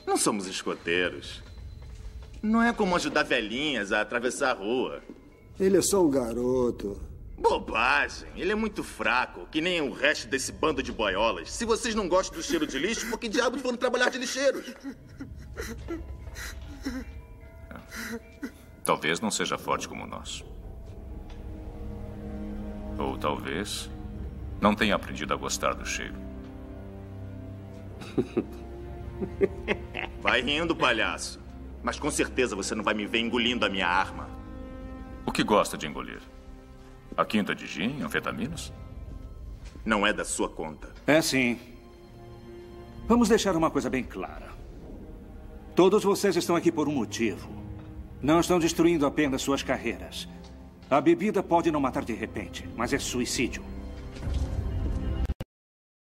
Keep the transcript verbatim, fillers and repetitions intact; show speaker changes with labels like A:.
A: Não somos escoteiros. Não é como ajudar velhinhas a atravessar a rua.
B: Ele é só um garoto.
A: Bobagem. Ele é muito fraco, que nem o resto desse bando de boiolas. Se vocês não gostam do cheiro de lixo, por que diabos foram trabalhar de lixeiros?
C: Talvez não seja forte como nós. Ou talvez não tenha aprendido a gostar do cheiro.
A: Vai rindo, palhaço. Mas com certeza você não vai me ver engolindo a minha arma.
C: O que gosta de engolir? A quinta de gin, anfetaminas?
A: Não é da sua conta.
D: É sim. Vamos deixar uma coisa bem clara. Todos vocês estão aqui por um motivo. Não estão destruindo apenas suas carreiras. A bebida pode não matar de repente, mas é suicídio.